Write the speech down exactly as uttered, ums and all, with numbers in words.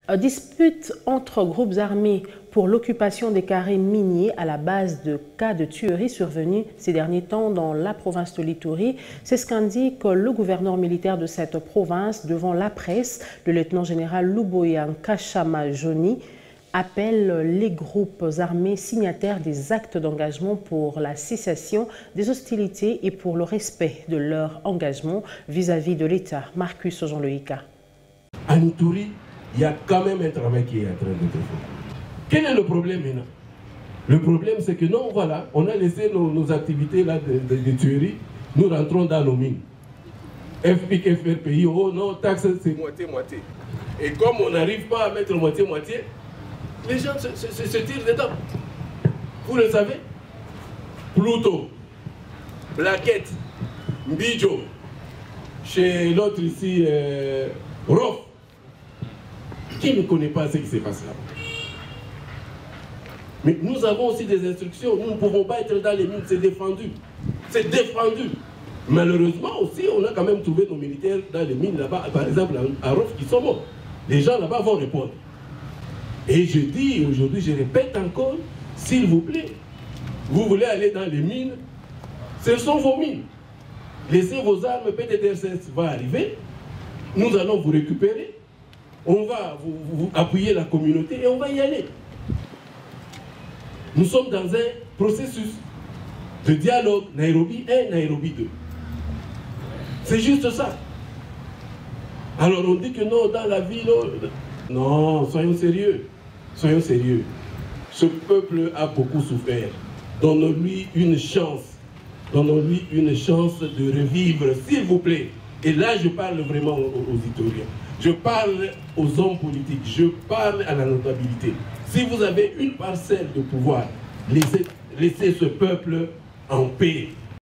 Dispute entre groupes armés pour l'occupation des carrés miniers à la base de cas de tuerie survenus ces derniers temps dans la province de l'Ituri. C'est ce qu'indique le gouverneur militaire de cette province devant la presse. Le lieutenant-général Luboya Nkashama Joni appelle les groupes armés signataires des actes d'engagement pour la cessation des hostilités et pour le respect de leur engagement vis-à-vis de l'État. Marcus Jean-Loïka. En Ituri, il y a quand même un travail qui est en train d'être fait. Quel est le problème maintenant? Le problème, c'est que non, voilà, on a laissé nos, nos activités là de, de, de tuerie, nous rentrons dans nos mines. F P I C, F R P I, oh non, taxe c'est moitié-moitié. Et comme on n'arrive pas à mettre moitié-moitié, les gens se, se, se, se tirent dedans. Vous le savez? Pluto, Blaquette, Mbidjo, chez l'autre ici, euh, Rof. Qui ne connaît pas ce qui se passe là? Mais nous avons aussi des instructions. Nous ne pouvons pas être dans les mines, c'est défendu. C'est défendu. Malheureusement aussi, on a quand même trouvé nos militaires dans les mines là-bas, par exemple à Rof, qui sont morts. Les gens là-bas vont répondre. Et je dis aujourd'hui, je répète encore, s'il vous plaît, vous voulez aller dans les mines, ce sont vos mines. Laissez vos armes, P D D R C S va arriver, nous allons vous récupérer. On va vous, vous appuyer la communauté et on va y aller. Nous sommes dans un processus de dialogue Nairobi un, Nairobi deux. C'est juste ça. Alors on dit que non, dans la ville... Non, soyons sérieux. Soyons sérieux. Ce peuple a beaucoup souffert. Donnons-lui une chance. Donnons-lui une chance de revivre, s'il vous plaît. Et là, je parle vraiment aux, aux Itoriens. Je parle aux hommes politiques, je parle à la notabilité. Si vous avez une parcelle de pouvoir, laissez, laissez ce peuple en paix.